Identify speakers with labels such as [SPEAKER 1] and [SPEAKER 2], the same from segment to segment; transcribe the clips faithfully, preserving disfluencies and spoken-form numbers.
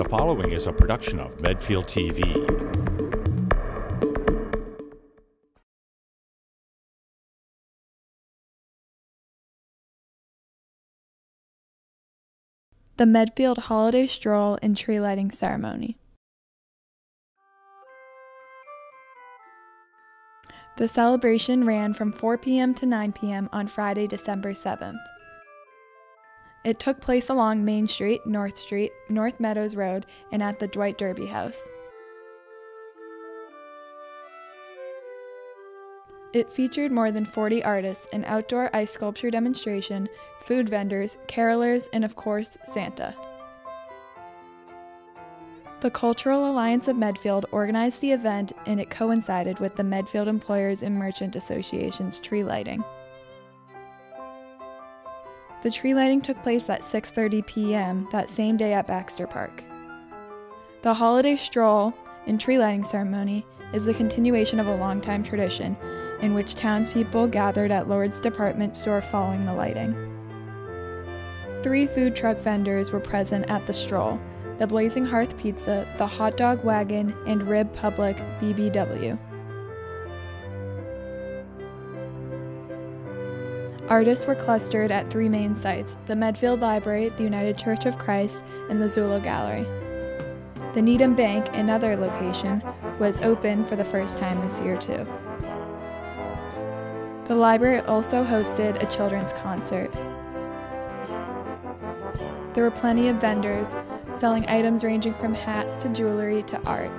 [SPEAKER 1] following is a production of Medfield T V.
[SPEAKER 2] The Medfield Holiday Stroll and Tree Lighting Ceremony. The celebration ran from four p m to nine p m on Friday, December seventh. It took place along Main Street, North Street, North Meadows Road, and at the Dwight Derby House. It featured more than forty artists, an outdoor ice sculpture demonstration, food vendors, carolers, and of course, Santa. The Cultural Alliance of Medfield organized the event, and it coincided with the Medfield Employers and Merchant Association's tree lighting. The tree lighting took place at six thirty p m that same day at Baxter Park. The Holiday Stroll and Tree Lighting Ceremony is the continuation of a longtime tradition in which townspeople gathered at Lord's department store following the lighting. Three food truck vendors were present at the stroll: the Blazing Hearth Pizza, the Hot Dog Wagon, and Rib Public B B W. Artists were clustered at three main sites: the Medfield Library, the United Church of Christ, and the Zula Gallery. The Needham Bank, another location, was open for the first time this year too. The library also hosted a children's concert. There were plenty of vendors selling items ranging from hats to jewelry to art.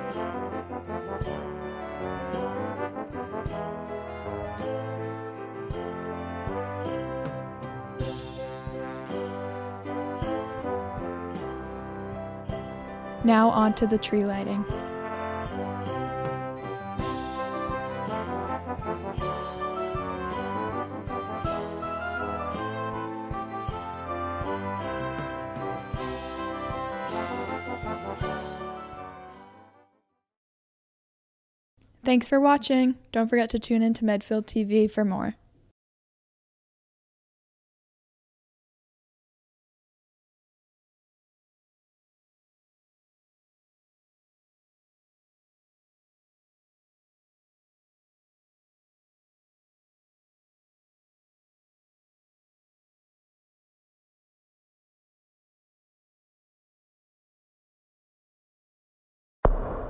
[SPEAKER 2] Now on to the tree lighting. Thanks for watching. Don't forget to tune in to Medfield T V for more.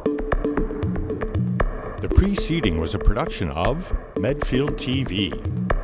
[SPEAKER 1] The preceding was a production of Medfield T V.